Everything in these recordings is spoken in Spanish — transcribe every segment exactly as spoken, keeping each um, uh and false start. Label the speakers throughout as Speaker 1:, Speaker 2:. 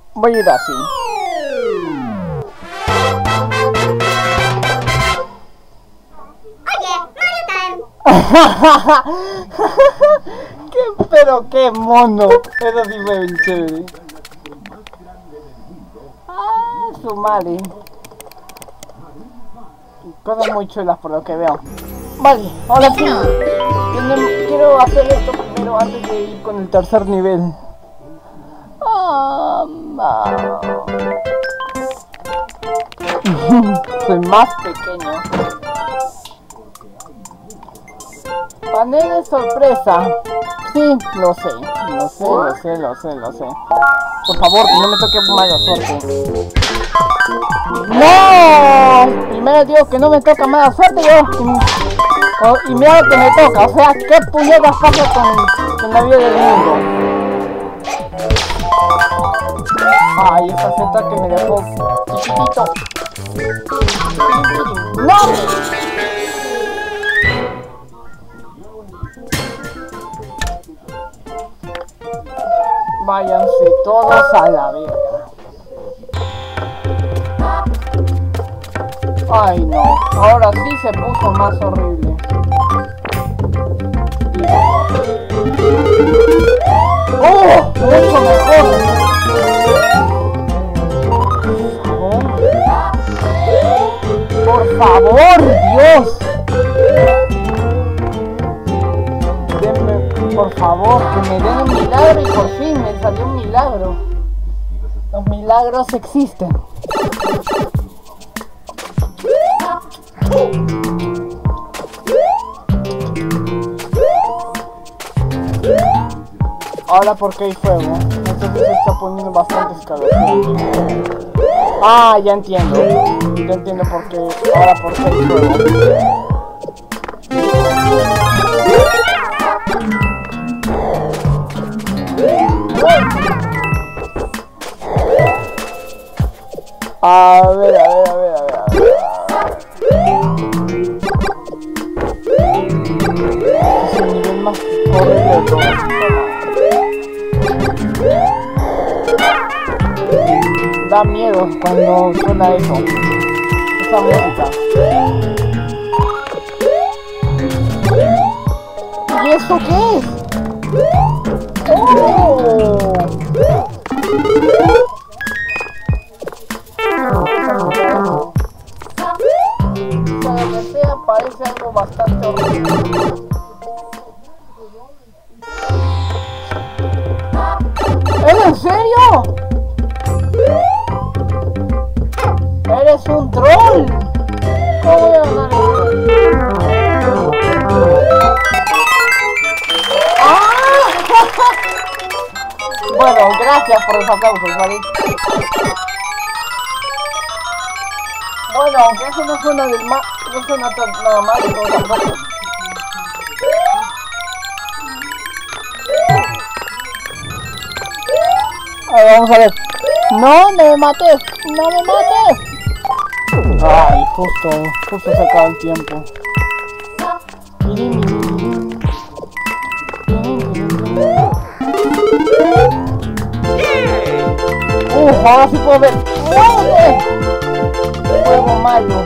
Speaker 1: Voy a ir así. ¿Qué, pero qué mono? Eso sí fue bien chévere. Ah, su madre. Cosas muy chulas por lo que veo. Vale, ahora sí. Quiero hacer esto primero antes de ir con el tercer nivel. Ah, no. Soy más pequeño. Panel de sorpresa. Sí, lo sé, lo sé, lo sé, lo sé, lo sé. Por favor, que no me toque mala suerte. ¡No! Primero digo que no me toca mala suerte yo. Oh, y mira lo que me toca, o sea, ¿qué puñetas pasa con, con la vida del mundo? Ay, esa seta que me dejó chiquitito. ¡No! Váyanse todos a la verga. Ay no, ahora sí se puso más horrible. ¡Oh! Mucho mejor. Por favor, Dios. Denme, por favor, que me den un milagro y por fin me salió un milagro. Los milagros existen. Ahora porque hay fuego, entonces se está poniendo bastante escalofriante. Ah, ya entiendo. Ya entiendo por qué. Ahora por qué hay fuego. A ver, a ver, a ver, a ver, a ver. Es el nivel más horrible de todo. Da miedo cuando suena eso, esa música. ¿Y eso qué es? ¡Oh! Para que sea, parece algo bastante horrible. ¿Es en serio? ¡Eres un troll! ¿Cómo voy a ganar esto? ¡Ah! Bueno, gracias por los aplausos, ¿vale? Bueno, aunque eso no suena del ma... no suena tan nada mal de todo tampoco. A ver, vamos a ver. ¡No, no me mates! ¡No me mates! Ay, justo, justo se acaba el tiempo. Uf, ahora sí puedo ver. ¡Muévete! Fuego Mario.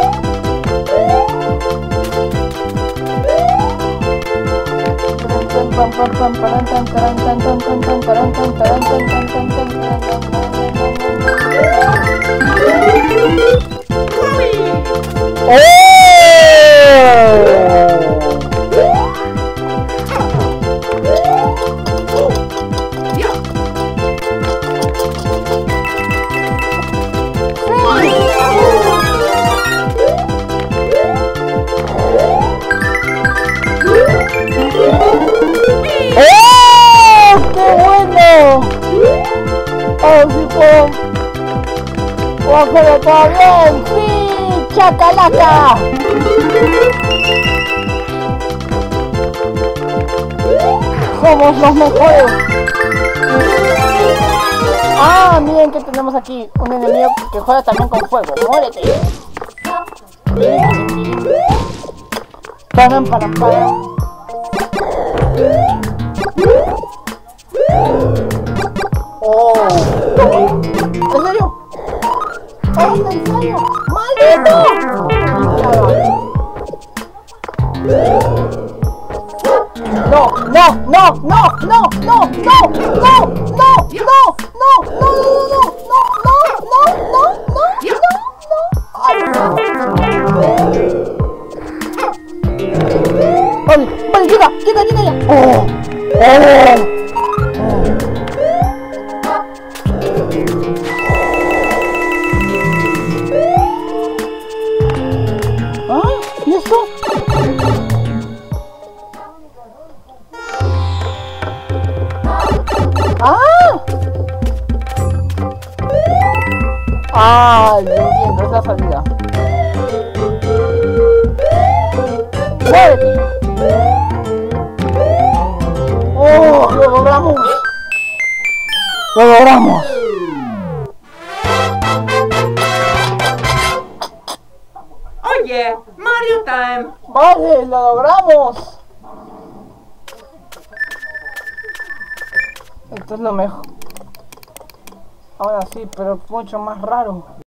Speaker 1: ¡Pero todo bien! ¡Sí! ¡Chacalaca! ¡Somos los mejores! ¡Ah! Miren que tenemos aquí un enemigo que juega también con fuego. ¡Muérete! ¡Param, param, param! ¡Oh! ¿En serio? ¡Oh, en serio! ¡Maldito! No, no, no, no, no, no, no, no, no, no, no, no, no, no, no, no, no, no, no. Vale, vale, llega, llega, llega ya. Oh, oh. ¿Ah? ¿Y esto? ¡Ah! ¡Ah! Yo entiendo, es la salida. ¡Muévete! ¡Oh! ¡Lo logramos! ¡Lo logramos!
Speaker 2: Oye, Mario Time.
Speaker 1: ¡Vale! ¡Lo logramos! Esto es lo mejor. Ahora sí, pero mucho más raro.